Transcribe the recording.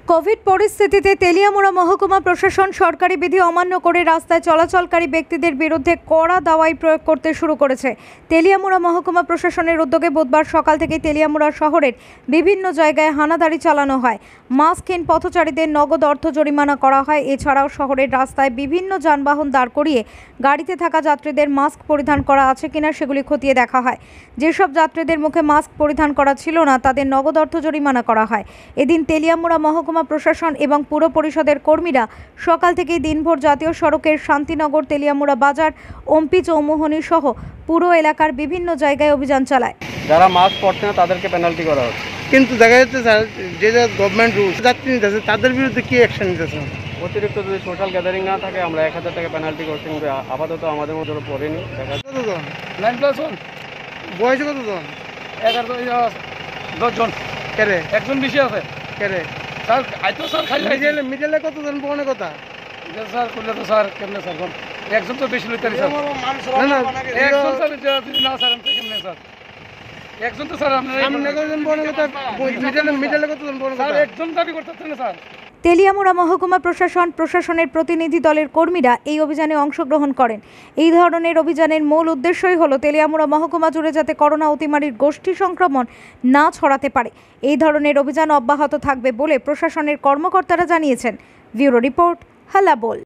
Covid পরিস্থিতিতে তেলিয়ামুড়া মহকুমা প্রশাসন সরকারি বিধি অমান্য করে রাস্তায় চলাচলকারী ব্যক্তিদের বিরুদ্ধে কড়া দাওয়াই প্রয়োগ করতে শুরু করেছে। তেলিয়ামুড়া মহকুমা প্রশাসনের উদ্যোগে বুধবার সকাল থেকেই তেলিয়ামুড়া শহরের বিভিন্ন জায়গায় হানাদারি চালানো হয়। মাস্কহীন পথচারীদের নগদ অর্থ জরিমানা করা হয়। এছাড়াও শহরের রাস্তায় বিভিন্ন যানবাহন দাঁড় করিয়ে গাড়িতে থাকা যাত্রীদের মাস্ক পরিধান করা আছে কিনা সেগুলি খতিয়ে দেখা হয়। যেসব যাত্রীদের মুখে মাস্ক পরিধান করা ছিল না তাদের নগদ অর্থ জরিমানা করা হয়। এদিন তেলিয়ামুড়া মহকুমা প্রশাসন এবং পুর পরিষদের কর্মীরা সকাল থেকেই দিনভর জাতীয় সড়কের শান্তিনগর, তেলিয়ামুড়া বাজার, ওমপি চৌমুহনী সহ পুরো এলাকার বিভিন্ন জায়গায় অভিযান চালায়। যারা মাস্ক পরছে না তাদেরকে পেনাল্টি করা হচ্ছে, কিন্তু দেখা যাচ্ছে স্যার যে গভর্নমেন্ট রুলস যাত্রী নিতেছে তাদের বিরুদ্ধে কি অ্যাকশন নিতেছে? অতিরিক্ত যদি সোশ্যাল গ্যাদারিং না থাকে আমরা 1000 টাকা পেনাল্টি করছি, কিন্তু আপাতত আমাদের মধ্যে পড়েনি। কতজন 9+1 বয়সে কতজন? 10 জন। কেরে একজন বেশি আছে কেরে স্যার। আইতো স্যার খালি মিডলে কতজন পড়নে কথা স্যার করলে তো স্যার কেমনে স্যার কোন একজন তো বেশি লইতে স্যার। না একজন স্যার যদি না স্যার আমি কেমনে স্যার একজন তো স্যার সামনে কতজন পড়নে কথা মিডলে কতজন পড়নে কথা স্যার একজন দাবি করতেছেন স্যার। তেলিয়ামুড়া মহকুমা প্রশাসনের প্রতিনিধি দলের কর্মীরা এই অভিযানে অংশগ্রহণ করেন। এই ধরনের অভিযানের মূল উদ্দেশ্যই হলো তেলিয়ামুড়া মহকুমা জুড়ে যাতে করোনা অতিমারির গোষ্ঠী সংক্রমণ না ছড়াতে পারে। এই ধরনের অভিযান অব্যাহত থাকবে বলে প্রশাসনের কর্মকর্তারা জানিয়েছেন। Bureau report, হাল্লাবোল।